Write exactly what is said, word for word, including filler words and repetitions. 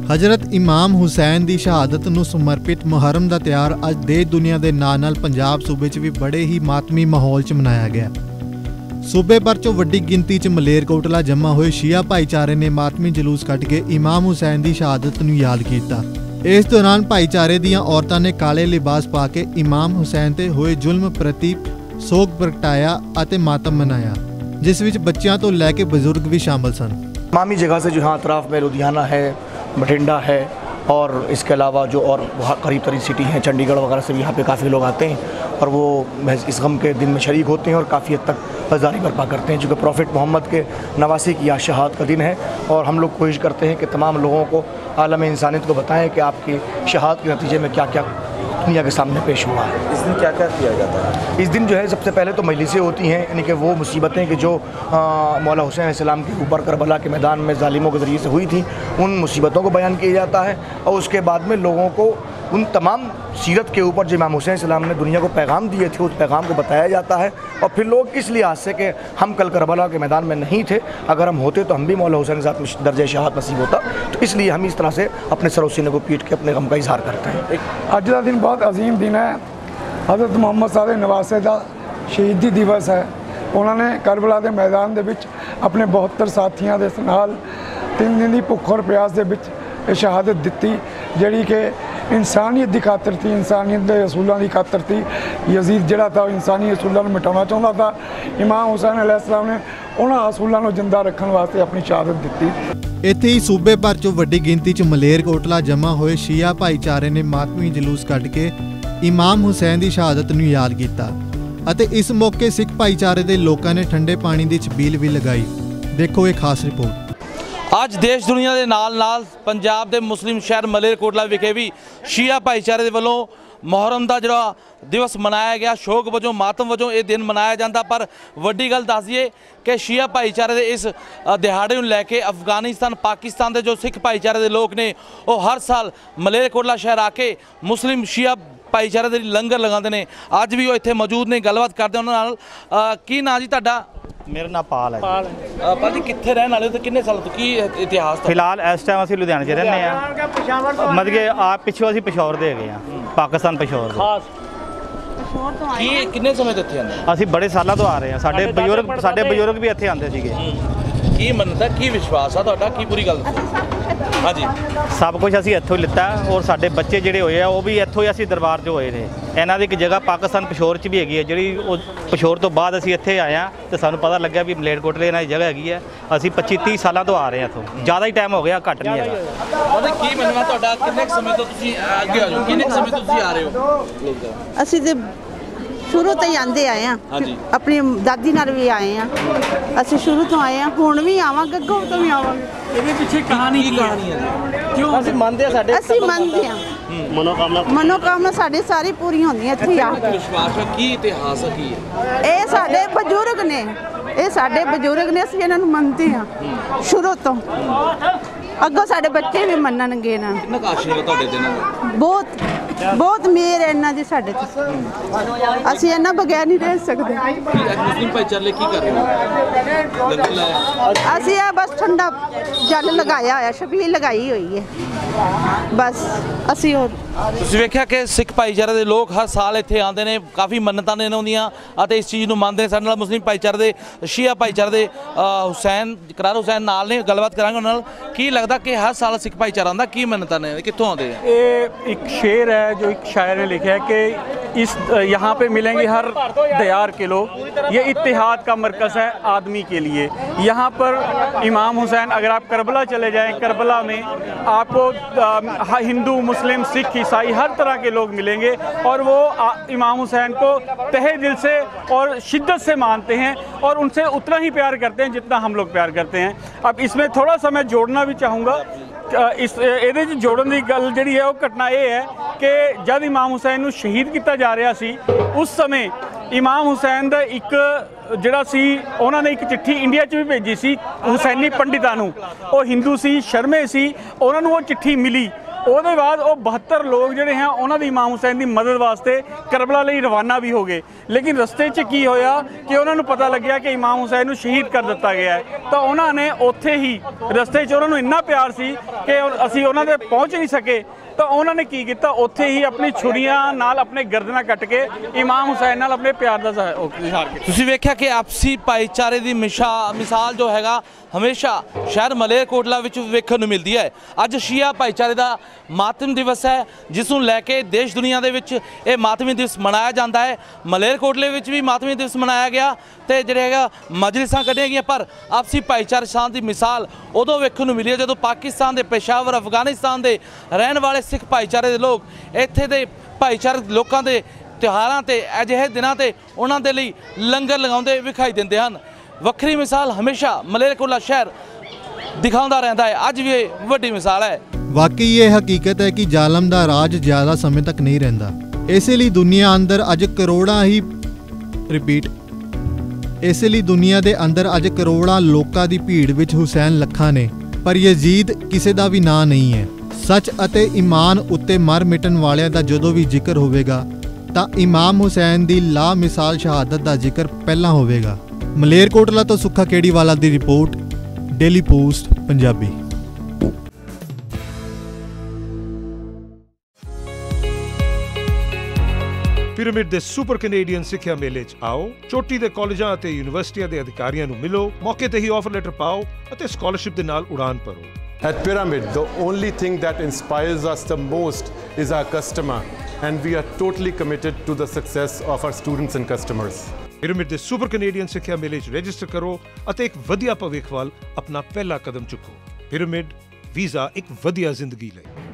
हज़रत इमाम हुसैन की शहादत नूं समर्पित मुहर्रम का त्यौहार अज देश दुनिया के नाल नाल पंजाब सूबे च भी बड़े ही मातमी माहौल च मनाया गया। सूबे भर चों वड्डी गिनती च मलेरकोटला जमा हुए शिया भाईचारे ने मातमी जलूस कढ के इमाम हुसैन की शहादत नूं याद किया। इस दौरान भाईचारे दीआं औरतां ने काले लिबास पा के इमाम हुसैन ते होए जुल्म प्रति सोग प्रगटाया अते मातम मनाया, जिस विच बच्चियां तो लैके बजुर्ग भी शामिल सन। तमामी जगह से जो यहाँ अतराफ़ में लुधियाना है, बठिंडा है और इसके अलावा जो और करीब तरीन सिटी हैं चंडीगढ़ वगैरह से भी यहाँ पे काफ़ी लोग आते हैं और वो इस गम के दिन में शरीक होते हैं और काफ़ी हद तक बज़ारी बर्पा करते हैं, चूँकि प्रॉफिट मोहम्मद के नवासी की आज शहादत का दिन है। और हम लोग कोशिश करते हैं कि तमाम लोगों को आलम इंसानियत को बताएं कि आपकी शहादत के नतीजे में क्या क्या दुनिया के सामने पेश हुआ है। इस दिन क्या क्या किया जाता है? इस दिन जो है सबसे पहले तो मजलिसें होती हैं, यानी कि वो मुसीबतें कि जो आ, मौला हुसैन अलैहिस्सलाम के ऊपर करबला के मैदान में ज़ालिमों के ज़रिए से हुई थी, उन मुसीबतों को बयान किया जाता है। और उसके बाद में लोगों को उन तमाम सीरत के ऊपर जो इमाम हुसैन अलैहिस्सलाम ने दुनिया को पैगाम दिए थे, उस पैगाम को बताया जाता है। और फिर लोग इस लिहाज से कि हम कल करबला के मैदान में नहीं थे, अगर हम होते तो हम भी मौला हुसैन के साथ दर्जे शहादत नसीब होता, तो इसलिए हम इस तरह से अपने सरों सीने को पीट के अपने गम का इजहार करते हैं। अज का दिन बहुत अजीम दिन है। हज़रत मुहम्मद साहब नवासे का शहीदी दिवस है। उन्होंने करबला के मैदान के विच अपने बहत्तर साथियों के नाल तीन दिन की भुख और प्यास के विच शहादत दी, जी कि इंसानियत की खातर थी, इंसानियत के असूलों की खातर थी। यजीद जड़ा था इंसानी असूलों को मिटाना चाहता था। इमाम हुसैन अलैहिस्सलाम ने उन्होंने असूलों को जिंदा रखने वास्ते अपनी शहादत दी। इत्थे ही सूबे भर चों वड्डी गिनती च मलेरकोटला जमा हुए शिया भाईचारे ने मातमी जलूस कढ के इमाम हुसैन की शहादत नूं याद किया अते इस मौके सिख भाईचारे के लोगों ने ठंडे पानी की छबील भी लगाई। देखो ये खास रिपोर्ट। अज देश दुनिया के नाल नाल पंजाब के मुस्लिम शहर मलेरकोटला विखे भी शिया भाईचारे के वलों मुहर्रम का जो दिवस मनाया गया, शोक वजों मातम वजों ये दिन मनाया जाता। पर वड्डी गल दस दईए कि शिया भाईचारे के इस दिहाड़े को लैके अफगानिस्तान पाकिस्तान के जो सिख भाईचारे के लोग ने वो हर साल मलेरकोटला शहर आके मुस्लिम शिया भाईचारे के लंगर लगाते हैं। अज भी वो इत्थे मौजूद ने, गलबात करते हैं उन्होंने नाल। की नाम जी तुहाडा? मेरा नाम पाल है। पाल पाल जी कित्थे रहने वाले हो, किन्ने साल तो की इतिहास? फिलहाल इस टाइम असीं लुधियाने च रहने हैं, मतलब कि आप पिछों असीं पिशौर दे गए हैं, पाकिस्तान पिशौर खास। की किन्ने समय तो इत्थे आंदे? असीं बड़े सालों तो आ रहे हैं। साडे बजुर्ग साडे बजुर्ग भी इत्थे आंदे सीगे। की मनता की विश्वास है तुहाडा, की पूरी गल? हाँ जी, सब कुछ असीं इत्थों लिता और साडे बच्चे जिहड़े होए आ वो भी इत्थों ही असीं दरबार जो होए ने। इन्हां दी एक जगह पाकिस्तान पिशौर च भी हैगी है, जिहड़ी पिशौर तो बाद असीं इत्थे आए हैं तो सानूं पता लग्या भी मलेरकोटले इन्हां दी जगह हैगी है। असीं पच्ची तीस सालों तो आ रहे हैं, इत्थों ज़्यादा ही टाइम हो गया, घट नहीं है। मतलब की मनना तुहाडा, किन्ने समय तो तुसीं अगे आ जाओ, किन्ने समय तो तुसीं आ रहे हो? असीं ते शुरू तो ही आते आए हैं, अपनी दादी नाल भी आए हैं। असीं शुरू तो आए हैं, हुण भी आवांगे, अग्गों तो भी आवांगे। ਇਹਦੇ ਪਿੱਛੇ ਕਹਾਣੀ ਕੀ ਕਹਾਣੀ ਹੈ? ਕਿਉਂ ਅਸੀਂ ਮੰਨਦੇ ਆ, ਸਾਡੇ ਅਸੀਂ ਮੰਨਦੇ ਆ ਮਨੋਕਾਮਨਾ ਮਨੋਕਾਮਨਾ ਸਾਡੀ ਸਾਰੀ ਪੂਰੀ ਹੁੰਦੀਆਂ ਇੱਥੇ ਆ ਕੇ। ਵਿਸ਼ਵਾਸ ਹੈ ਕੀ ਇਤਿਹਾਸ ਹੈ ਕੀ ਹੈ? ਇਹ ਸਾਡੇ ਬਜ਼ੁਰਗ ਨੇ, ਇਹ ਸਾਡੇ ਬਜ਼ੁਰਗ ਨੇ, ਅਸੀਂ ਇਹਨਾਂ ਨੂੰ ਮੰਨਦੇ ਆ ਸ਼ੁਰੂ ਤੋਂ। ਅੱਗੋਂ ਸਾਡੇ ਬੱਚੇ ਵੀ ਮੰਨਣਗੇ ਨਾ। ਕਿੰਨਾ ਆਸ਼ੀਰਵਾਦ ਤੁਹਾਡੇ ਤੇ ਨਾਲ? ਬਹੁਤ बहुत मेहर है इन्हां दी साडे ते, असीं इन्हां बगैर नहीं रह सकदे। मुस्लिम भाईचारे की कर रहे हो? लंगर लाया असीं आ बस ठंडा जल लगाया होया, छबील लगाई हुई है बस। असीं होर ਤੁਸੀਂ ਵੇਖਿਆ ਕਿ ਸਿੱਖ ਭਾਈਚਾਰੇ ਦੇ ਲੋਕ ਹਰ ਸਾਲ ਇੱਥੇ ਆਉਂਦੇ ਨੇ, ਕਾਫੀ ਮੰਨਤਾਂ ਨੇ ਇਹਨਾਂ ਦੀਆਂ ਅਤੇ ਇਸ ਚੀਜ਼ ਨੂੰ ਮੰਨਦੇ ਨੇ। ਸਾਡੇ ਨਾਲ ਮੁਸਲਿਮ ਭਾਈਚਾਰੇ ਦੇ ਸ਼ੀਆ ਭਾਈਚਾਰੇ ਦੇ ਹੁਸੈਨ ਇਕਰਾਰ ਹੁਸੈਨ ਨਾਲ ਨੇ, ਗੱਲਬਾਤ ਕਰਾਂਗੇ ਉਹਨਾਂ ਨਾਲ। ਕੀ ਲੱਗਦਾ ਕਿ ਹਰ ਸਾਲ ਸਿੱਖ ਭਾਈਚਾਰਾ ਆਉਂਦਾ, ਕੀ ਮੰਨਤਾਂ ਨੇ, ਕਿੱਥੋਂ ਆਉਂਦੇ ਆ? ये एक शेर है जो एक शायर ने लिखा है कि इस यहाँ पे मिलेंगे हर दयार के लोग, ये इत्तेहाद का मरकज़ है आदमी के लिए। यहाँ पर इमाम हुसैन, अगर आप करबला चले जाएं, करबला में आपको हिंदू मुस्लिम सिख ईसाई हर तरह के लोग मिलेंगे और वो इमाम हुसैन को तहे दिल से और शिद्दत से मानते हैं और उनसे उतना ही प्यार करते हैं जितना हम लोग प्यार करते हैं। अब इसमें थोड़ा सा मैं जोड़ना भी चाहूँगा। इस ਇਹਦੇ 'ਚ जोड़न की गल जी है वो घटना ये है कि जब इमाम हुसैन ਨੂੰ शहीद किया जा रहा सी, उस समय इमाम हुसैन ਦਾ एक ਜਿਹੜਾ ਸੀ ਉਹਨਾਂ ਨੇ ਇੱਕ ਚਿੱਠੀ ਇੰਡੀਆ 'ਚ ਵੀ ਭੇਜੀ ਸੀ ਹੁਸੈਨੀ ਪੰਡਿਤਾਂ ਨੂੰ। ਉਹ ਹਿੰਦੂ ਸੀ, ਸ਼ਰਮੇ ਸੀ, ਉਹਨਾਂ ਨੂੰ ਉਹ ਚਿੱਠੀ ਮਿਲੀ। ਉਹਦੇ ਬਾਅਦ ਉਹ ਬਹੱਤਰ ਲੋਕ ਜਿਹੜੇ ਹੈ ਉਹਨਾਂ ਦੀ ਇਮਾਮ ਹੁਸੈਨ ਦੀ ਮਦਦ ਵਾਸਤੇ ਕਰਬਲਾ ਲਈ ਰਵਾਨਾ ਵੀ ਹੋ ਗਏ। ਲੇਕਿਨ ਰਸਤੇ 'ਚ ਕੀ ਹੋਇਆ ਕਿ ਉਹਨਾਂ ਨੂੰ ਪਤਾ ਲੱਗਿਆ ਕਿ ਇਮਾਮ ਹੁਸੈਨ ਨੂੰ ਸ਼ਹੀਦ ਕਰ ਦਿੱਤਾ ਗਿਆ ਹੈ, ਤਾਂ ਉਹਨਾਂ ਨੇ ਉੱਥੇ ਹੀ ਰਸਤੇ 'ਚ ਉਹਨਾਂ ਨੂੰ ਇੰਨਾ ਪਿਆਰ ਸੀ ਕਿ ਅਸੀਂ ਉਹਨਾਂ ਦੇ ਪਹੁੰਚ ਨਹੀਂ ਸਕੇ, ਤਾਂ ਉਹਨਾਂ ਨੇ ਕੀ ਕੀਤਾ, ਉੱਥੇ ਹੀ ਆਪਣੀ ਛੁਰੀਆਂ ਨਾਲ ਆਪਣੇ ਗਰਦਨਾਂ ਕੱਟ ਕੇ ਇਮਾਮ ਹੁਸੈਨ ਨਾਲ ਆਪਣੇ ਪਿਆਰ ਦਾ ਇਜ਼ਹਾਰ ਕੀਤਾ। ਤੁਸੀਂ ਵੇਖਿਆ ਕਿ ਆਪਸੀ ਭਾਈਚਾਰੇ ਦੀ ਮਿਸ਼ਾ ਮਿਸਾਲ ਜੋ ਹੈਗਾ ਹਮੇਸ਼ਾ ਸ਼ਹਿਰ ਮਲੇਰਕੋਟਲਾ ਵਿੱਚ ਵੇਖਣ ਨੂੰ ਮਿਲਦੀ ਹੈ। ਅੱਜ ਸ਼ੀਆ ਭਾਈਚਾਰੇ ਦਾ ਮਾਤਮ ਦਿਵਸ ਹੈ, ਜਿਸ ਨੂੰ ਲੈ ਕੇ ਦੇਸ਼ ਦੁਨੀਆ ਦੇ ਵਿੱਚ ਇਹ ਮਾਤਮੀ ਦਿਵਸ ਮਨਾਇਆ ਜਾਂਦਾ ਹੈ। ਮਲੇਰਕੋਟਲੇ ਵਿੱਚ ਵੀ ਮਾਤਮੀ ਦਿਵਸ ਮਨਾਇਆ ਗਿਆ ਤੇ ਜਿਹੜੇ ਹੈਗਾ ਮਜਲਿਸਾਂ ਕੱਢੀਆਂ ਗਈਆਂ, ਪਰ ਆਪਸੀ ਭਾਈਚਾਰੇ ਸ਼ਾਨ ਦੀ ਮਿਸਾਲ ਉਦੋਂ ਵੇਖਣ ਨੂੰ ਮਿਲੀ ਹੈ ਜਦੋਂ ਪਾਕਿਸਤਾਨ ਦੇ ਪੇਸ਼ਾਵਰ, ਅਫਗਾਨਿਸਤਾਨ ਦੇ ਰਹਿਣ ਵਾਲੇ ਸਿੱਖ ਭਾਈਚਾਰੇ ਦੇ ਲੋਕ ਇੱਥੇ ਦੇ ਭਾਈਚਾਰਕ ਲੋਕਾਂ ਦੇ ਤਿਉਹਾਰਾਂ ਤੇ ਅਜਿਹੇ ਦਿਨਾਂ ਤੇ ਉਹਨਾਂ ਦੇ ਲਈ ਲੰਗਰ ਲਗਾਉਂਦੇ ਵਿਖਾਈ ਦਿੰਦੇ ਹਨ। ਵੱਖਰੀ ਮਿਸਾਲ ਹਮੇਸ਼ਾ ਮਲੇਰਕੋਟਲਾ ਸ਼ਹਿਰ ਦਿਖਾਉਂਦਾ ਰਹਿੰਦਾ ਹੈ, ਅੱਜ ਵੀ ਇਹ ਵੱਡੀ ਮਿਸਾਲ ਹੈ। ਵਾਕਈ ਇਹ ਹਕੀਕਤ ਹੈ ਕਿ ਜ਼ਾਲਮ ਦਾ ਰਾਜ ਜ਼ਿਆਦਾ ਸਮੇਂ ਤੱਕ ਨਹੀਂ ਰਹਿੰਦਾ। ਇਸੇ ਲਈ ਦੁਨੀਆ ਅੰਦਰ ਅੱਜ ਕਰੋੜਾਂ ਹੀ ਰਿਪੀਟ ਇਸੇ ਲਈ ਦੁਨੀਆ ਦੇ ਅੰਦਰ ਅੱਜ ਕਰੋੜਾਂ ਲੋਕਾਂ ਦੀ ਭੀੜ ਵਿੱਚ ਹੁਸੈਨ ਲੱਖਾਂ ਨੇ, ਪਰ ਯਜ਼ੀਦ ਕਿਸੇ ਦਾ ਵੀ ਨਾਂ ਨਹੀਂ ਹੈ। ਸੱਚ ਅਤੇ ਈਮਾਨ ਉੱਤੇ ਮਰ ਮਿਟਣ ਵਾਲਿਆਂ ਦਾ ਜਦੋਂ ਵੀ ਜ਼ਿਕਰ ਹੋਵੇਗਾ ਤਾਂ ਇਮਾਮ ਹੁਸੈਨ ਦੀ ਲਾ ਮਿਸਾਲ ਸ਼ਹਾਦਤ ਦਾ ਜ਼ਿਕਰ ਪਹਿਲਾਂ ਹੋਵੇਗਾ। ਮਲੇਰਕੋਟਲਾ ਤੋਂ ਸੁੱਖਾ ਕੇੜੀਵਾਲਾ ਦੀ report, Daily Post Punjabi. Pyramid ਦੇ ਸੁਪਰ ਕੈਨੇਡੀਅਨ ਸਿੱਖਿਆ ਮੇਲੇ 'ਚ ਆਓ, ਚੋਟੀ ਦੇ ਕਾਲਜਾਂ ਅਤੇ ਯੂਨੀਵਰਸਿਟੀਆਂ ਦੇ ਅਧਿਕਾਰੀਆਂ ਨੂੰ ਮਿਲੋ, ਮੌਕੇ ਤੇ ਹੀ ਆਫਰ ਲੈਟਰ ਪਾਓ ਅਤੇ ਸਕਾਲਰਸ਼ਿਪ ਦੇ ਨਾਲ ਉਡਾਨ ਭਰੋ। At Pyramid, the only thing that inspires us the most is our customer, and we are totally committed to the success of our students and customers. Pyramid ਦੇ ਸੁਪਰ ਕੈਨੇਡੀਅਨ ਸਿੱਖਿਆ ਮੇਲੇ 'ਚ register ਕਰੋ ਅਤੇ ਇੱਕ ਵਧੀਆ ਭਵਿੱਖ ਵੱਲ ਆਪਣਾ ਪਹਿਲਾ ਕਦਮ ਚੁੱਕੋ। ਪਿਰਾਮਿਡ ਵੀਜ਼ਾ ਇੱਕ ਵਧੀਆ ਜ਼ਿੰਦਗੀ ਲਈ।